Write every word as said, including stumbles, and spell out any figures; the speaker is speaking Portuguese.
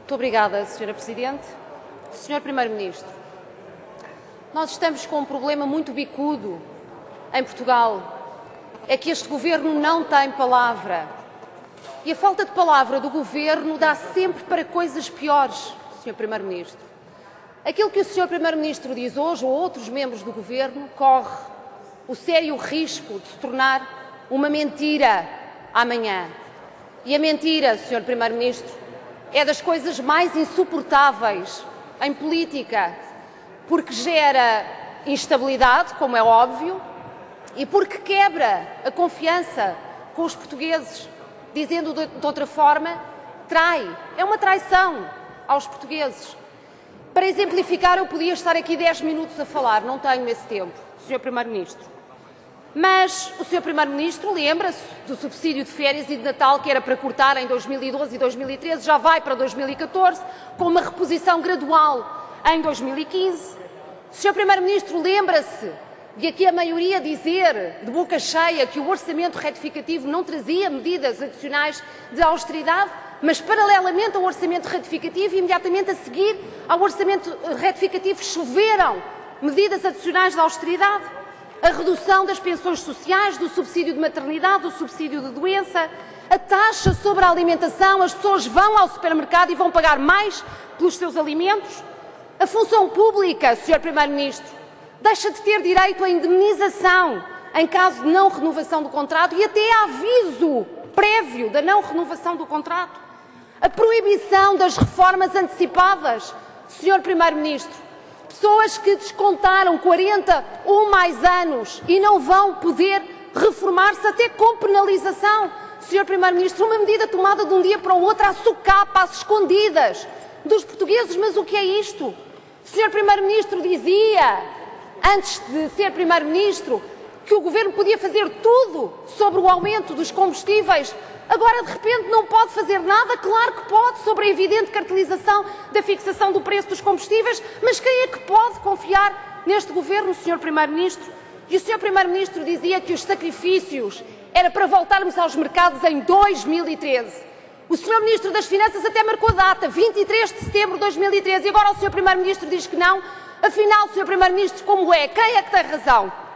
Muito obrigada, senhora Presidente. senhor Primeiro-Ministro, nós estamos com um problema muito bicudo em Portugal. É que este Governo não tem palavra. E a falta de palavra do Governo dá sempre para coisas piores, senhor Primeiro-Ministro. Aquilo que o senhor Primeiro-Ministro diz hoje, ou outros membros do Governo, corre o sério risco de se tornar uma mentira amanhã. E a mentira, senhor Primeiro-Ministro, é das coisas mais insuportáveis em política, porque gera instabilidade, como é óbvio, e porque quebra a confiança com os portugueses, dizendo de outra forma, trai, é uma traição aos portugueses. Para exemplificar, eu podia estar aqui dez minutos a falar, não tenho esse tempo, senhor Primeiro-Ministro. Mas o senhor Primeiro-Ministro lembra-se do subsídio de férias e de Natal que era para cortar em dois mil e doze e dois mil e treze, já vai para dois mil e catorze, com uma reposição gradual em dois mil e quinze. O senhor Primeiro-Ministro lembra-se de aqui a maioria dizer, de boca cheia, que o orçamento retificativo não trazia medidas adicionais de austeridade, mas paralelamente ao orçamento retificativo, imediatamente a seguir ao orçamento retificativo, choveram medidas adicionais de austeridade. A redução das pensões sociais, do subsídio de maternidade, do subsídio de doença, a taxa sobre a alimentação, as pessoas vão ao supermercado e vão pagar mais pelos seus alimentos. A função pública, senhor Primeiro-Ministro, deixa de ter direito à indemnização em caso de não renovação do contrato e até a aviso prévio da não renovação do contrato. A proibição das reformas antecipadas, senhor Primeiro-Ministro. Pessoas que descontaram quarenta ou mais anos e não vão poder reformar-se até com penalização. senhor Primeiro-Ministro, uma medida tomada de um dia para o outro à socapa, às escondidas dos portugueses. Mas o que é isto? O senhor Primeiro-Ministro dizia, antes de ser Primeiro-Ministro, que o Governo podia fazer tudo sobre o aumento dos combustíveis. Agora, de repente, não pode fazer nada? Claro que pode, sobre a evidente cartelização da fixação do preço dos combustíveis, mas quem é que pode confiar neste Governo, senhor Primeiro-Ministro? E o senhor Primeiro-Ministro dizia que os sacrifícios era para voltarmos aos mercados em dois mil e treze. O senhor Ministro das Finanças até marcou a data, vinte e três de setembro de dois mil e treze, e agora o senhor Primeiro-Ministro diz que não. Afinal, senhor Primeiro-Ministro, como é? Quem é que tem razão?